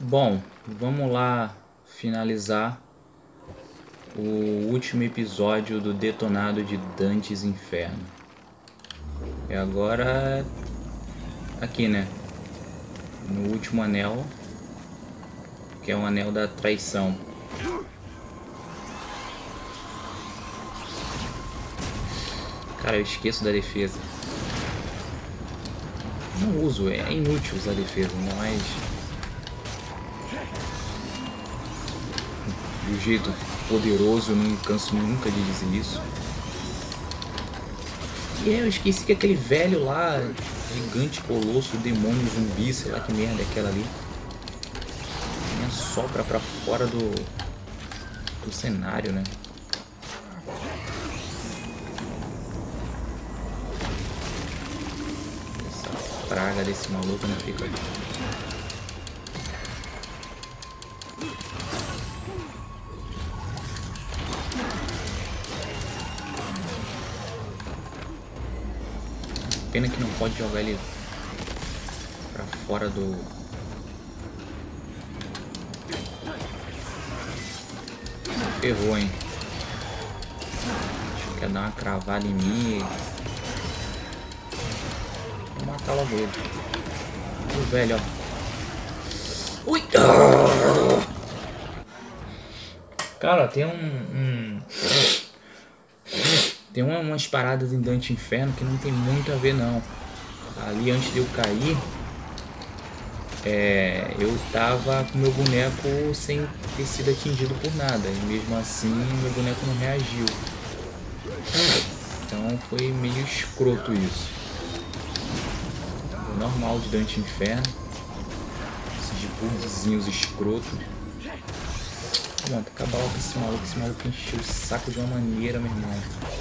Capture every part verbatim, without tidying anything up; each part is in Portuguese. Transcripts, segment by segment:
Bom, vamos lá finalizar o último episódio do Detonado de Dantes Inferno. E agora aqui, né? No último anel, que é o anel da traição. Cara, eu esqueço da defesa. Não uso, é inútil usar a defesa, ainda mais do jeito poderoso, eu não canso nunca de dizer isso. E eu esqueci que aquele velho lá, gigante, colosso, demônio, zumbi, sei lá que merda é aquela ali, me assopra pra fora do, do cenário, né? Essa praga desse maluco não fica ali. Pena que não pode jogar ele pra fora do... Ferrou, hein? Acho que quer dar uma cravada em mim. Vou matar logo ele. O velho, ó. Ui! Cara, tem um... um... Tem umas paradas em Dante Inferno que não tem muito a ver, não. Ali, antes de eu cair, é, eu tava com meu boneco sem ter sido atingido por nada. E mesmo assim, meu boneco não reagiu. Então foi meio escroto isso. Normal de Dante Inferno. Esses bugzinhos escrotos. Mano, tem que acabar logo com esse maluco. Esse maluco encheu o saco de uma maneira, meu irmão.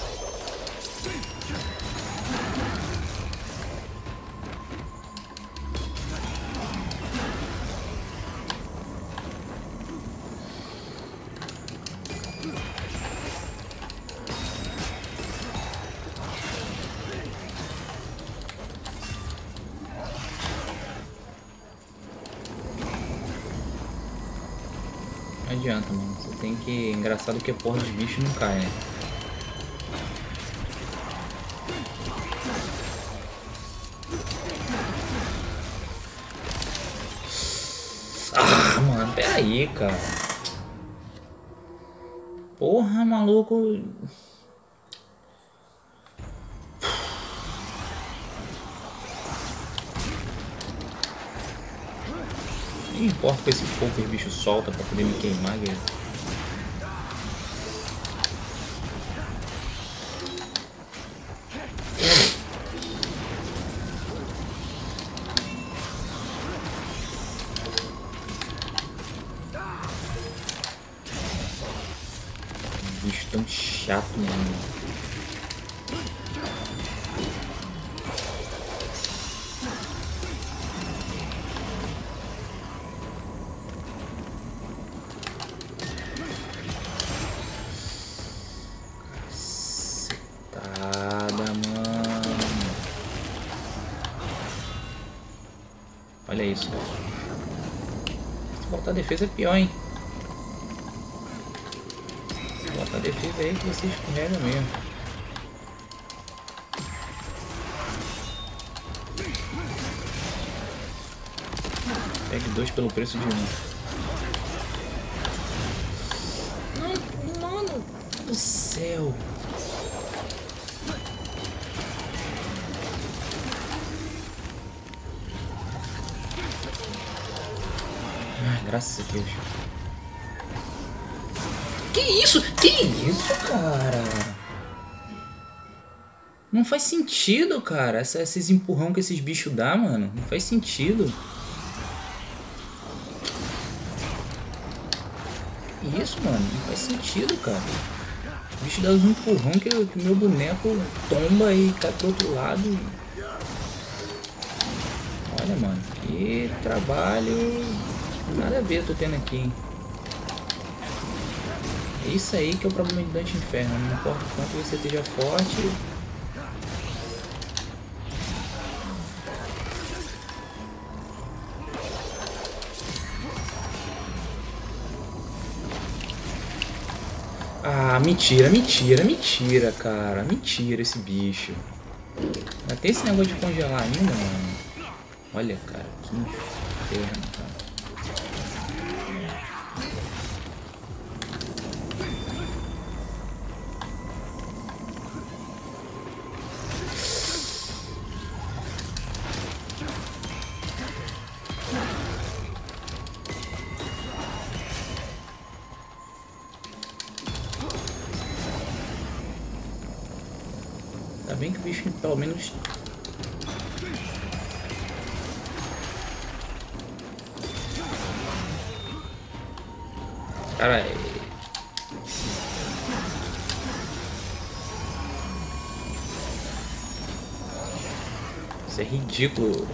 Não adianta, mano. Você tem que... Engraçado que a porra dos bichos não cai, né? Ah, mano, peraí, cara. Porra, maluco. Não importa com esse fogo que o bicho solta pra poder me queimar, guys. Bicho tão chato, mano. Olha isso, cara. Se botar defesa é pior, hein? Se botar defesa aí que você escorrega mesmo. Pegue dois pelo preço de um. Não, mano do céu. Graças a Deus. Que isso? Que isso, cara? Não faz sentido, cara. Essa, esses empurrão que esses bichos dão, mano. Não faz sentido. Que isso, mano? Não faz sentido, cara. O bicho dá uns empurrão que o meu boneco tomba e cai pro outro lado. Olha, mano. Que trabalho... Nada a ver eu tô tendo aqui, hein? É isso aí que é o problema de Dante Inferno. Não importa o quanto você esteja forte. Ah, mentira, mentira, mentira, cara. Mentira esse bicho. Ainda tem esse negócio de congelar ainda, mano. Olha, cara, que inferno, cara. Ainda bem que o bicho pelo menos... Cara, isso é ridículo.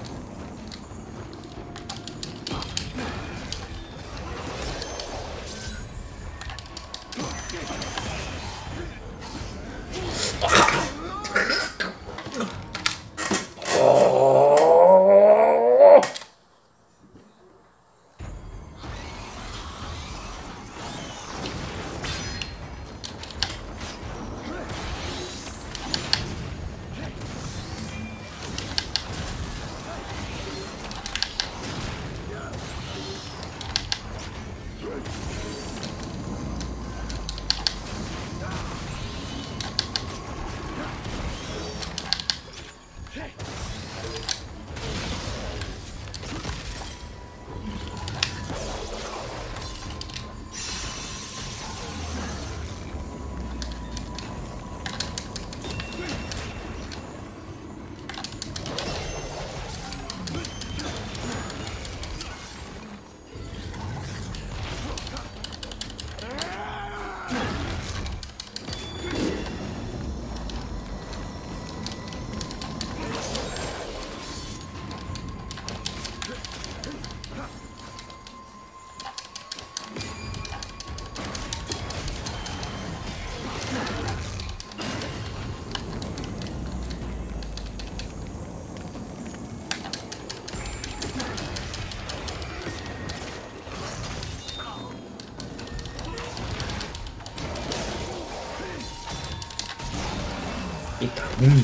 Eita, ruim.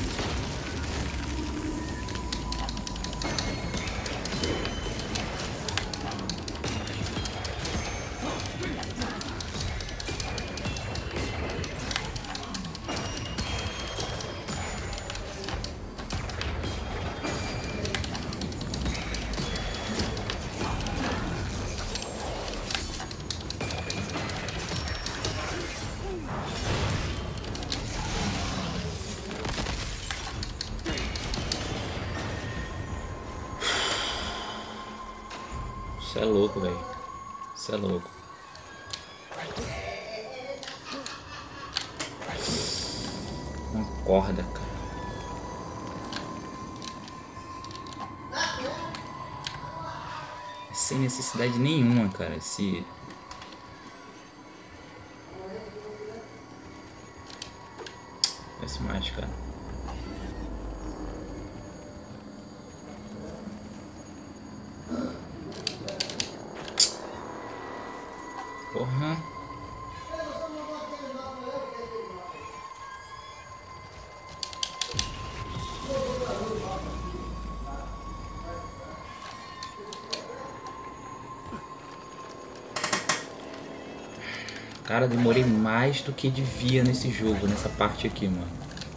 Isso é louco, velho. Isso é louco. Uma corda, cara. Sem necessidade nenhuma, cara. Esse... Esse mais, cara. Porra. Cara, demorei mais do que devia nesse jogo, nessa parte aqui, mano.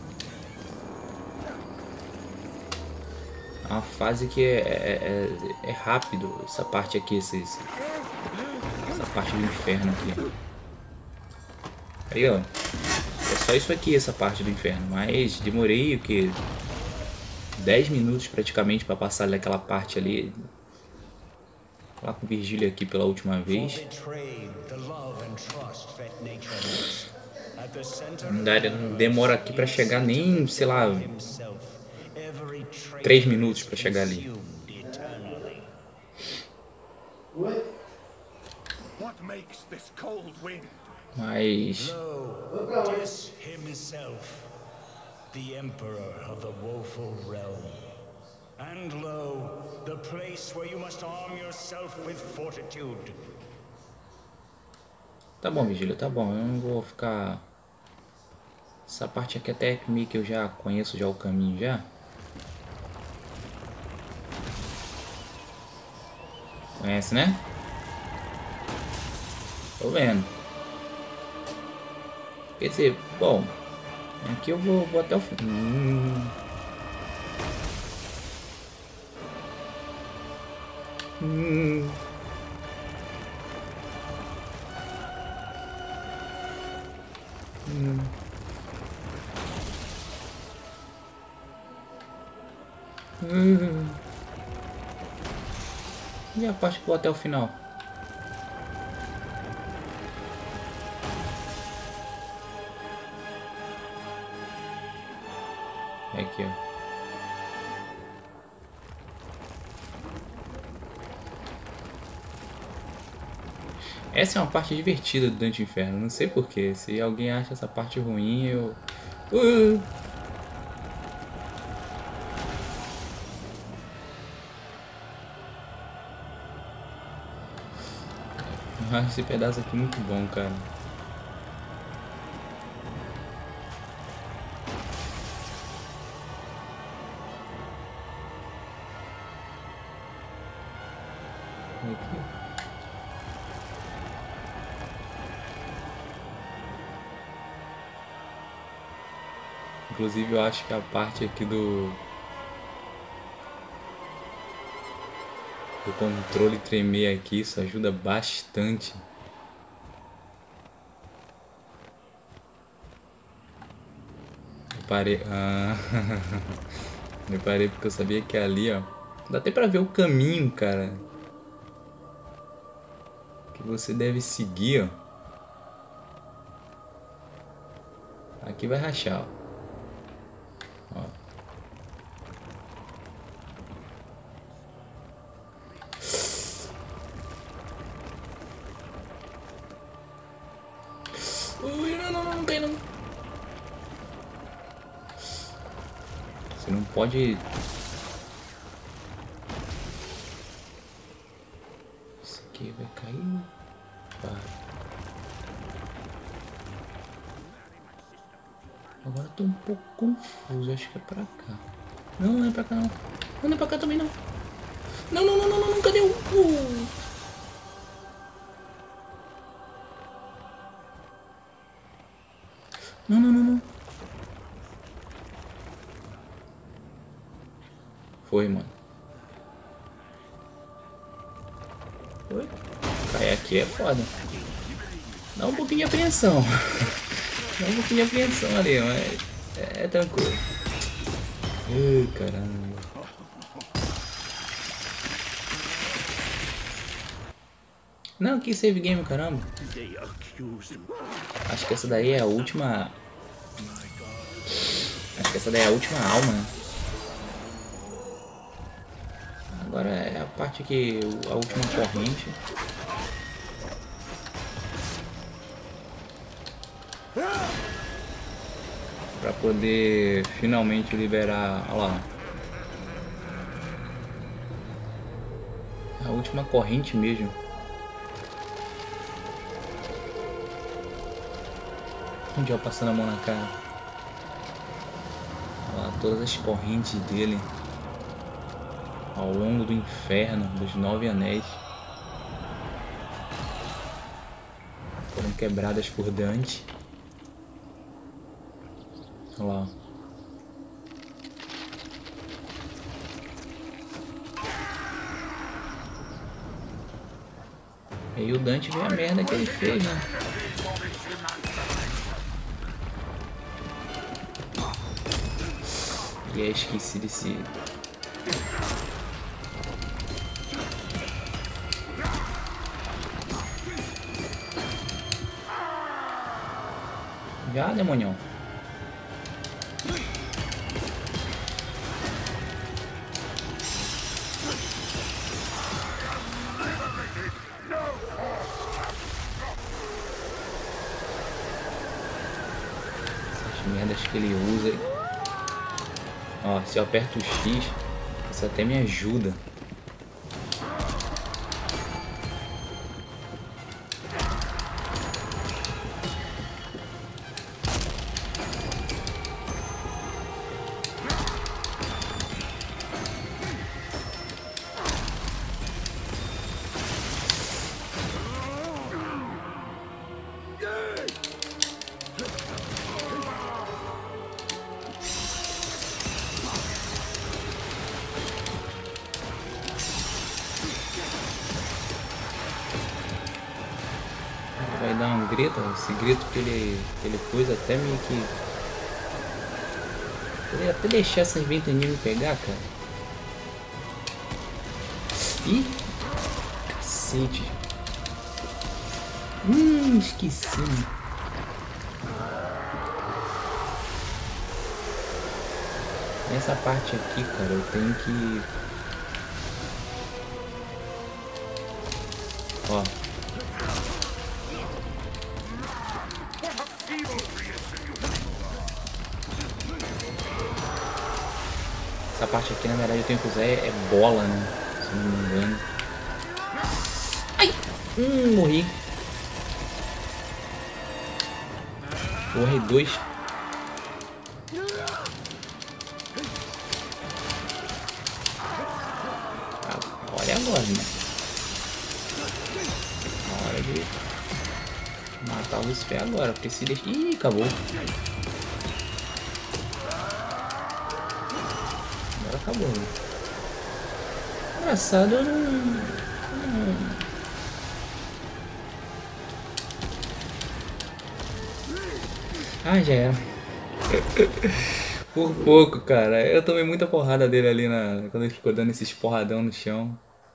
É uma fase que é, é, é, é rápido, essa parte aqui, essa, essa parte do inferno aqui. Aí, ó. É só isso aqui, essa parte do inferno. Mas demorei o que? dez minutos praticamente para passar daquela parte ali. Falar com o Virgílio aqui pela última vez. Não demora aqui para chegar nem, sei lá, três minutos para chegar ali. Mas the Emperor of the woeful realm. And lo, the place where you must arm yourself with fortitude. Tá bom, Virgílio, tá bom. Eu não vou ficar Essa parte aqui até meio que eu já conheço já o caminho já. Conhece, né? Tô vendo. Quer dizer, bom, aqui eu vou, vou até o fim. Hum. Hum. Hum. Hum. E a parte que eu vou até o final? É aqui, ó. Essa é uma parte divertida do Dante Inferno, não sei porquê. Se alguém acha essa parte ruim, eu... Uh! Eu acho esse pedaço aqui muito bom, cara. Aqui. Inclusive eu acho que a parte aqui do do controle tremer aqui, isso ajuda bastante. Eu parei, ah, eu parei porque eu sabia que ali, ó, dá até pra ver o caminho, cara, que você deve seguir, ó. Aqui vai rachar, ó. Ó. Ui, não, não, não, não tem não. Você não pode... Isso aqui vai cair. Vai. Agora eu tô um pouco confuso, acho que é pra cá. Não, não é pra cá não. Não, não é pra cá também não. Não, não, não, não, não, não. Cadê o... Uh. Não, não, não, não. Foi, mano. Foi? Cair aqui é foda. Dá um pouquinho de apreensão. Dá um pouquinho de apreensão ali, mas é, é tranquilo. Ai, caramba. Não, que save game, caramba. Acho que essa daí é a última... Acho que essa daí é a última alma, né? Agora é a parte que... A última corrente. Pra poder finalmente liberar... Olha lá. A última corrente mesmo. Um dia passando a mão na cara. Olha lá, todas as correntes dele. Ao longo do inferno, dos nove anéis. Foram quebradas por Dante. Olha lá. E aí o Dante vê a merda que ele fez, né? E aí esqueci desse... Já, demonião. Essas merdas que ele usa. Ó, se eu aperto o X, isso até me ajuda. dar um grito, esse grito que ele, que ele pôs até meio que... Eu ia até deixar essas ventanias me pegar, cara. Ih! Cacete! Hum, esqueci. Nessa parte aqui, cara, eu tenho que... Ó. Essa parte aqui, na verdade, eu tenho que usar é, é bola, né? Se não me engano. Ai! Hum, morri. Morri dois. Olha agora, né? Na hora de matar o Lucifer agora, porque se deixa... Ih, acabou. Agora acabou, né? Engraçado, eu não... não... Ah, já era. Por pouco, cara. Eu tomei muita porrada dele ali na... quando ele ficou dando esses porradão no chão.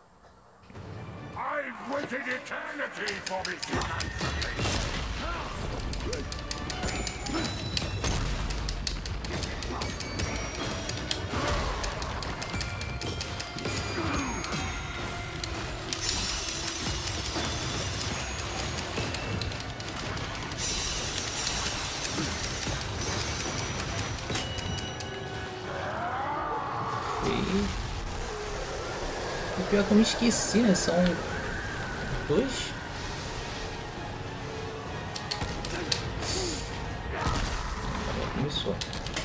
O pior é que eu me esqueci, né? São dois. Agora começou.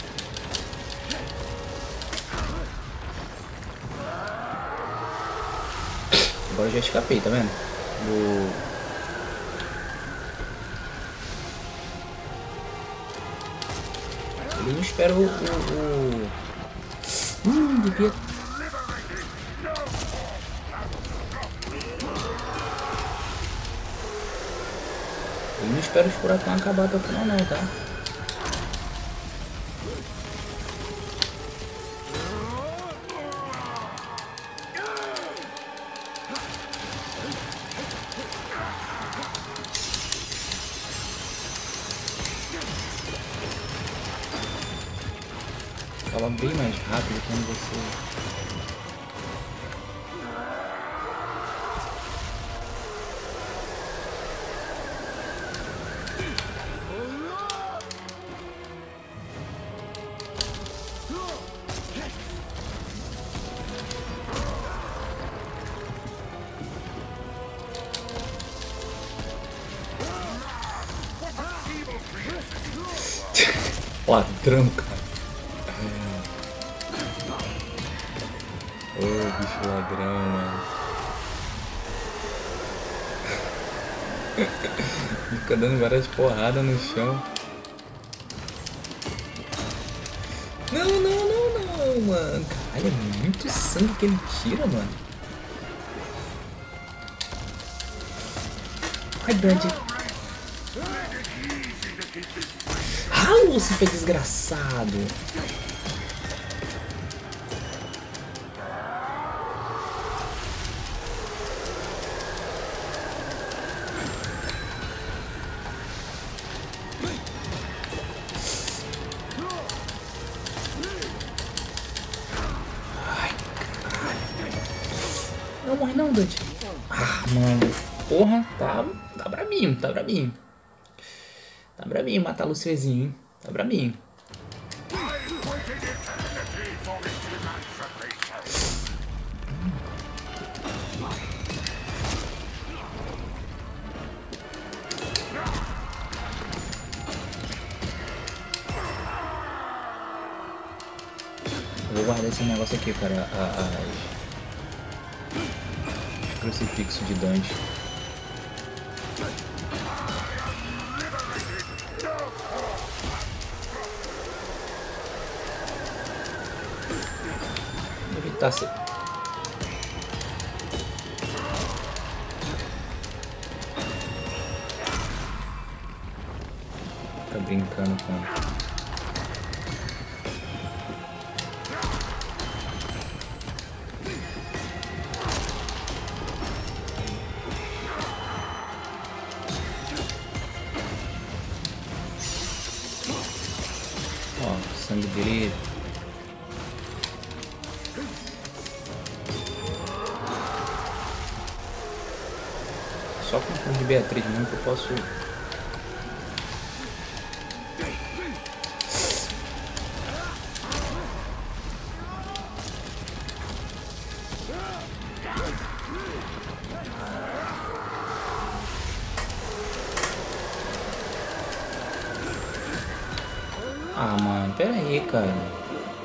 Agora eu já escapei, tá vendo? Do... Ele não espera o... o, o... Hum, devia... Eu não espero os furacões acabar até o final não, tá? Fala bem mais rápido quando você... Ladrão, cara. Ô, oh, bicho ladrão, mano. Fica dando várias porradas no chão. Não, não, não, não, mano. Caralho, é muito sangue que ele tira, mano. Ai, Dante. Ah, Lucifer desgraçado. Ai, caralho. Não morre não, Dante. Ah, mano. Porra, tá, tá bravinho, tá bravinho. Tá bravinho matar Luciferzinho, hein? Tá bravinho. Eu vou guardar esse negócio aqui, cara. As... Crucifixo de Dante. Evitar ser... brincando com... Ó, o sangue dele... Só com o Conde de Beatriz mesmo que eu posso... Ah, mano, pera aí, cara.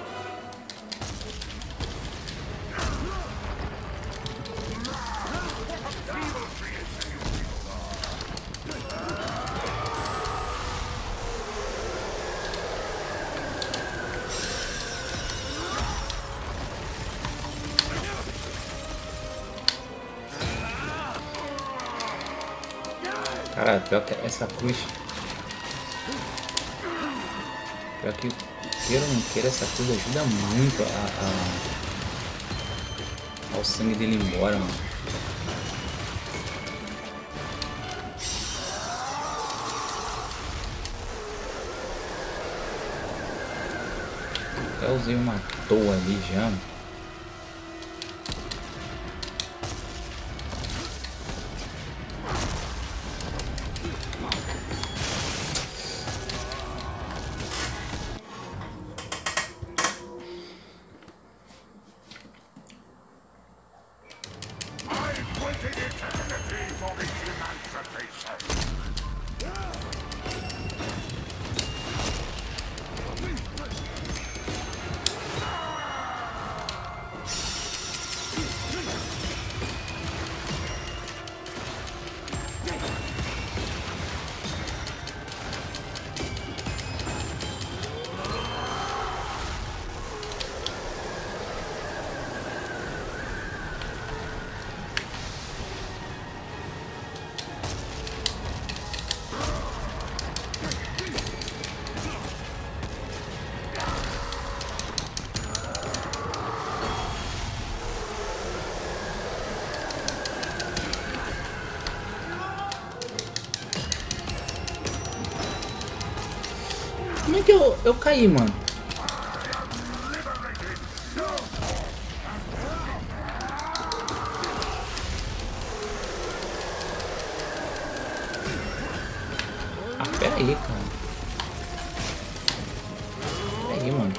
Cara, pior que essa cruz... Pior que, queira ou não queira, essa cruz ajuda muito a, a... ao sangue dele ir embora, mano. Até usei uma toa ali já. Como é que eu, eu caí, mano? Ah, pera aí, cara. Pera aí, mano.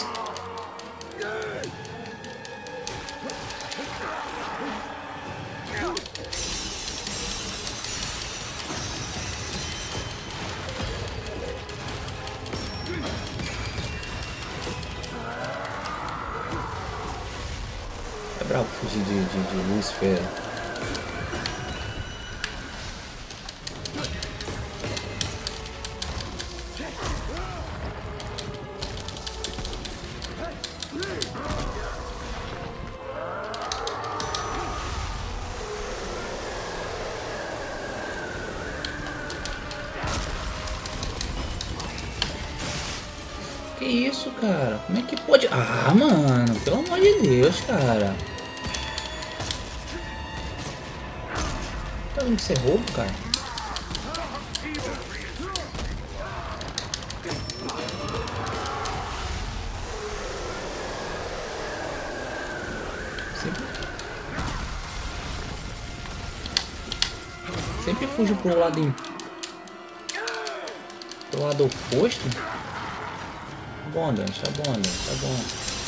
É brabo fugir de, de, de Lúcifer. Que isso, cara? Como é que pode? Ah, mano, pelo amor de Deus, cara. Tá vendo que você é roubo, cara? Sempre, Sempre fujo pro lado em... pro lado oposto. Bom, Dan, tá bom, Dan, tá bom.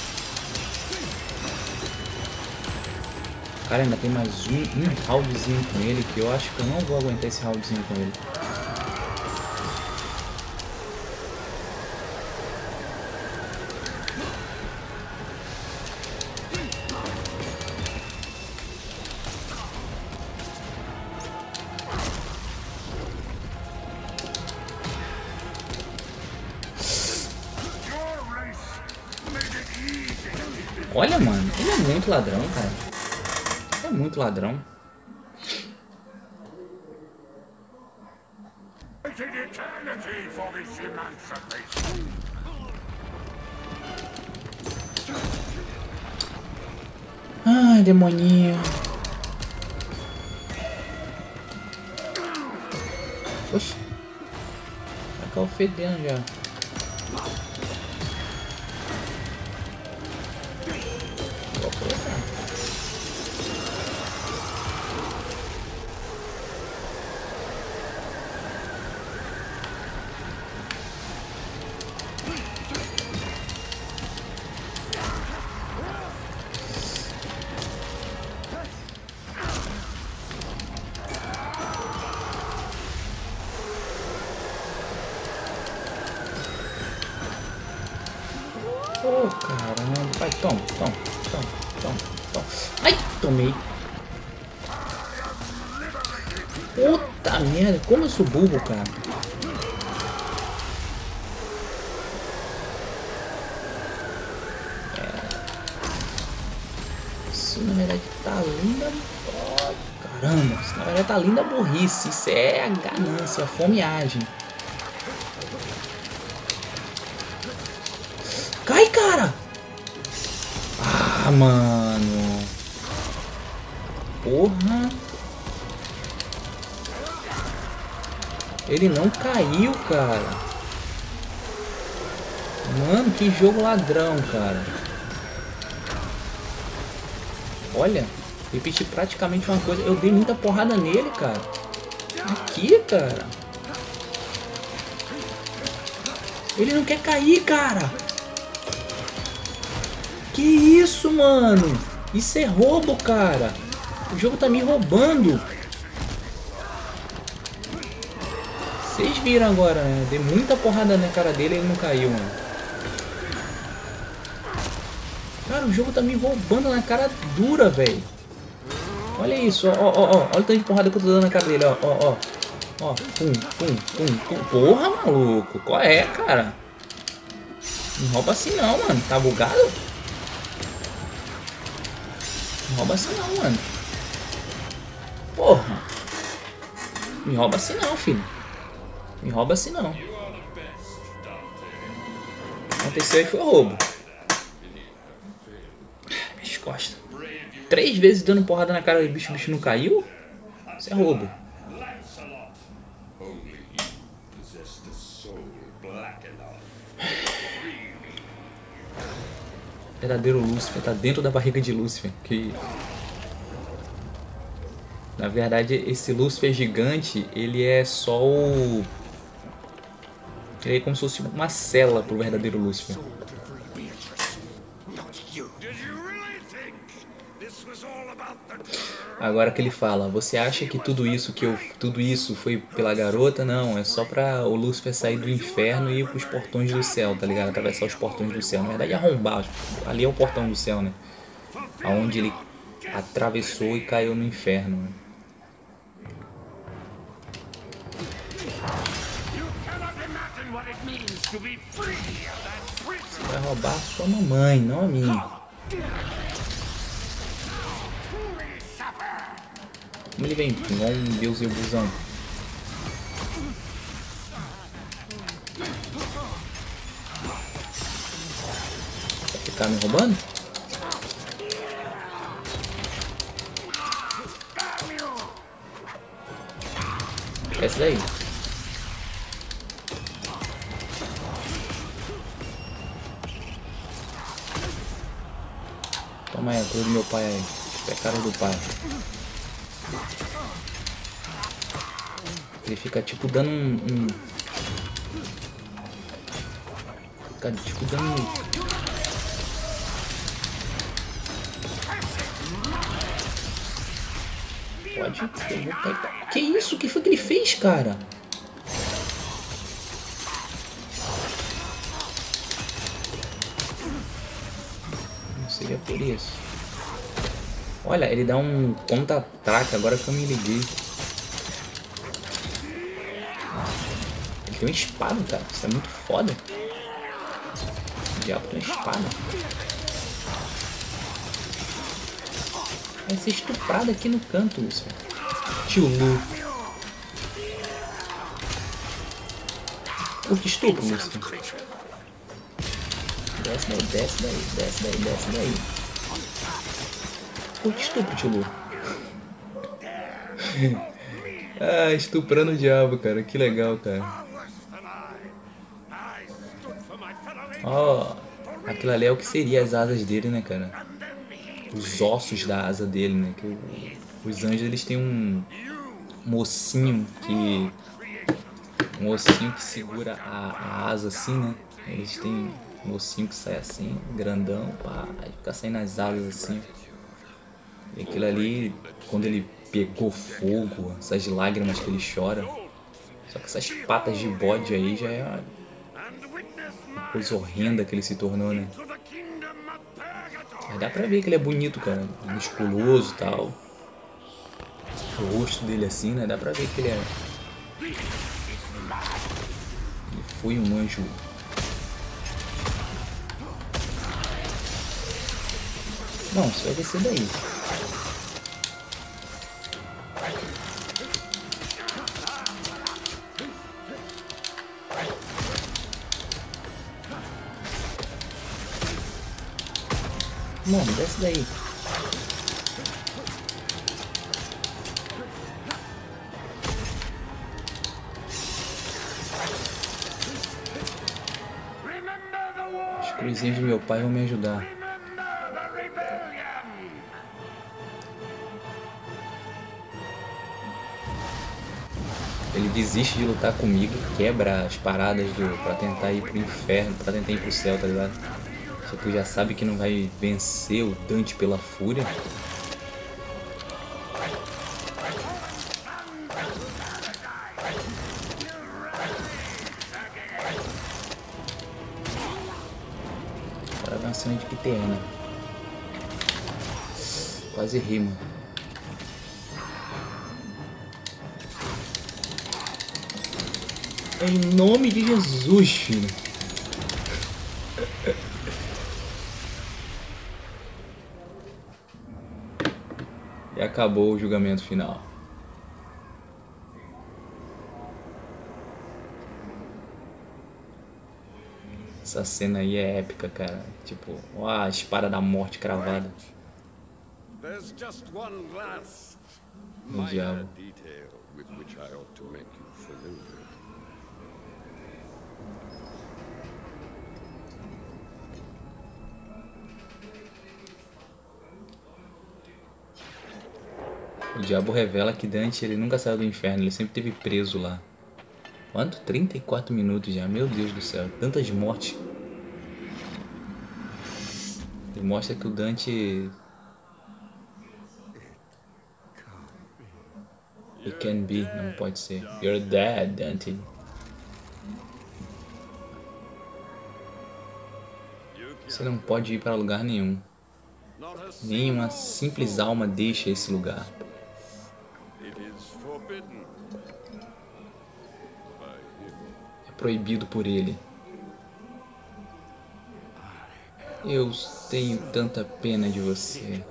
Cara, ainda tem mais um, um roundzinho com ele que eu acho que eu não vou aguentar esse roundzinho com ele. Olha, mano, ele é muito ladrão, cara. Ele é muito ladrão. Ai, demoninho. Oxi. Tá fedendo já. Vou aproveitar. Oh, caramba. Vai, toma, toma, toma, toma, toma. Ai, tomei. Puta merda, como eu sou burro, cara. É. Isso na verdade tá linda. Oh, caramba, isso na verdade tá linda burrice. Isso é a ganância, a fomeagem. Cai, cara! Ah, mano. Porra. Ele não caiu, cara. Mano, que jogo ladrão, cara. Olha, repeti praticamente uma coisa. Eu dei muita porrada nele, cara. Aqui, cara. Ele não quer cair, cara. Que isso, mano? Isso é roubo, cara. O jogo tá me roubando. Vocês viram agora, né? Dei muita porrada na cara dele e ele não caiu, mano. Cara, o jogo tá me roubando na cara dura, velho. Olha isso, ó, ó, ó. Olha o tanto de porrada que eu tô dando na cara dele, ó, ó, ó. Ó, pum, pum, pum, pum. Porra, maluco. Qual é, cara? Não rouba assim não, mano. Tá bugado? Não rouba assim não, mano. Porra. Me rouba assim não, filho. Me rouba assim não. O que aconteceu aí foi roubo. Minhas costas. Três vezes dando porrada na cara do bicho, o bicho não caiu? Isso é roubo. Verdadeiro Lúcifer, tá dentro da barriga de Lúcifer. Que... Na verdade, esse Lúcifer gigante, ele é só o... Ele é como se fosse uma cela pro verdadeiro Lúcifer. Agora que ele fala, você acha que tudo isso que eu, tudo isso foi pela garota? Não, é só pra o Lúcifer sair do inferno e ir pros portões do céu, tá ligado? Atravessar os portões do céu. Na verdade, arrombar. Ali é o portão do céu, né? Aonde ele atravessou e caiu no inferno, né? Você vai roubar a sua mamãe, não a minha. Como ele vem igual um deus ebusão. Vai ficar me roubando? Essa daí. Toma aí, a coisa do meu pai aí. Pecados do pai. Ele fica tipo dando um... um... Fica tipo dando... Pode... Eu vou pegar... Que isso? O que foi que ele fez, cara? Não seria por isso. Olha, ele dá um contra-ataque agora que eu me liguei. Ele tem uma espada, cara. Isso é muito foda. O diabo tem uma espada. Vai ser estuprado aqui no canto, Lúcifer. Tio Lu. Curte estupro, Lúcifer. Desce daí, desce daí, desce daí, desce daí. Curte estupro, tio Lu. Ah, estuprando o diabo, cara. Que legal, cara. Ó, oh, aquilo ali é o que seria as asas dele, né, cara? Os ossos da asa dele, né? Que os anjos, eles têm um, um ossinho que... Um ossinho que segura a, a asa assim, né? Eles têm um ossinho que sai assim, grandão, pá, aí fica saindo as asas assim. E aquilo ali, quando ele pegou fogo, essas lágrimas que ele chora. Só que essas patas de bode aí já é uma coisa horrenda que ele se tornou, né? Mas dá pra ver que ele é bonito, cara. Musculoso e tal. O rosto dele assim, né? Dá pra ver que ele é... Ele foi um anjo. Não, você vai descer daí. Não, desce daí. Os cruzinhos do meu pai vão me ajudar. Ele desiste de lutar comigo, quebra as paradas do, pra tentar ir pro inferno, pra tentar ir pro céu, tá ligado? Tipo, já sabe que não vai vencer o Dante pela fúria. Agora vai uma cena de Piteana. Quase rima. Em nome de Jesus, filho. E acabou o julgamento final. Essa cena aí é épica, cara. Tipo, ó, a espada da morte cravada. O diabo. O diabo revela que Dante, ele nunca saiu do inferno, ele sempre esteve preso lá. Quanto? trinta e quatro minutos já, meu Deus do céu, tantas mortes. Ele mostra que o Dante... It can be, não pode ser. You're dead, Dante. Você não pode ir para lugar nenhum. Nem uma simples alma deixa esse lugar. É proibido por ele. Eu tenho tanta pena de você.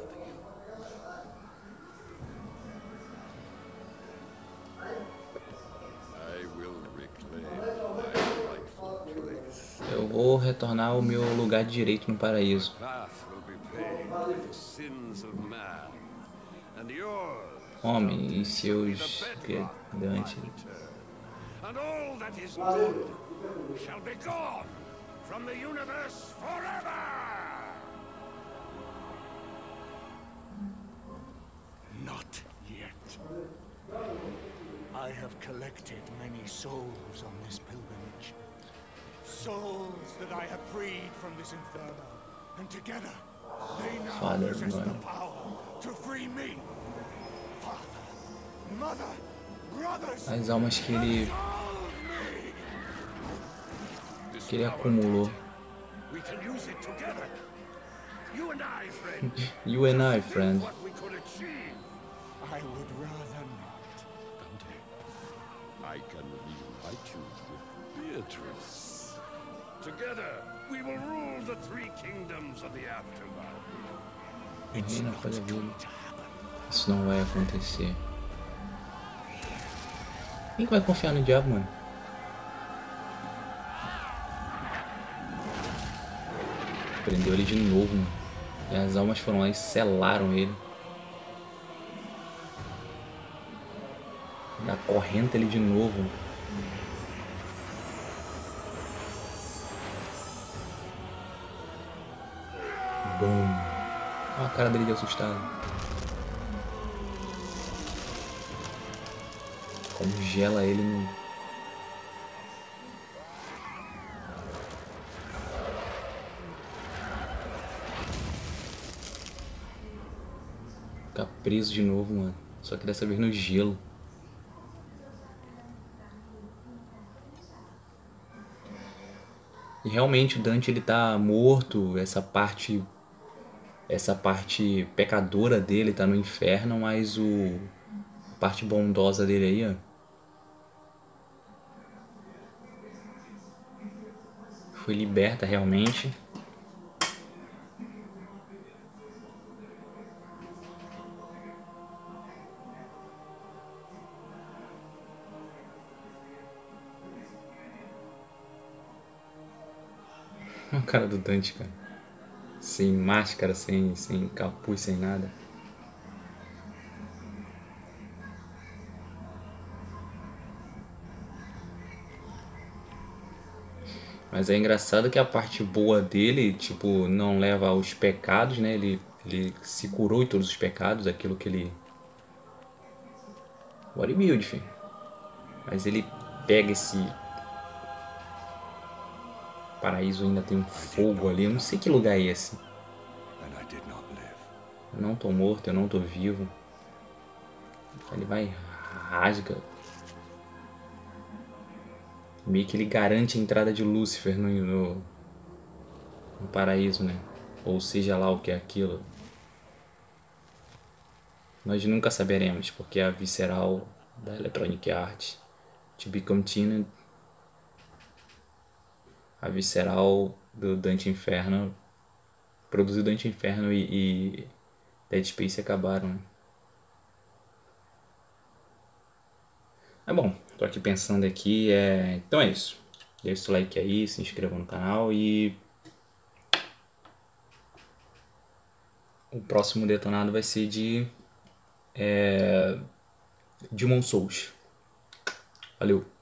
Eu vou retornar ao meu lugar de direito no paraíso. Homem e seus Dante. Not yet. I have collected many souls on this pilgrimage. Souls that I have freed from this inferno. And together, they now Father, possess mano. the power to free me. Father, mother, brothers, As almas que ele... que ele acumulou. we can use it together. You and I, friend. You and I, friend. What we could achieve. I would rather not. Dante, I can reunite you with Beatrice. Together, we will rule the three kingdoms of the afterlife. It's not going to happen. Isso não vai acontecer. Quem que vai confiar no diabo, mano? Prendeu ele de novo, mano. E as almas foram lá e selaram ele. E acorrenta ele de novo. Bum. Olha a cara dele de assustado. Congela ele no... Fica preso de novo, mano. Só que dessa vez no gelo. E realmente o Dante ele tá morto. Essa parte... Essa parte pecadora dele tá no inferno, mas o... A parte bondosa dele aí, ó. Foi liberta realmente. A cara do Dante, cara. Sem máscara, sem, sem capuz, sem nada. Mas é engraçado que a parte boa dele, tipo, não leva aos pecados, né? Ele, ele se curou de todos os pecados, aquilo que ele... Bodybuild, filho. Mas ele pega esse... Paraíso ainda tem um fogo ali. Eu não sei que lugar é esse. Eu não tô morto, eu não tô vivo. Ele vai, rasga. Meio que ele garante a entrada de Lúcifer no, no, no paraíso, né? Ou seja lá o que é aquilo. Nós nunca saberemos, porque a visceral da Electronic Arts, To Be Continued, a visceral do Dante Inferno, produziu Dante Inferno e, e Dead Space acabaram, né? É bom, tô aqui pensando aqui, é... então é isso. Deixa o like aí, se inscreva no canal e... O próximo detonado vai ser de... É... Demon Souls. Valeu!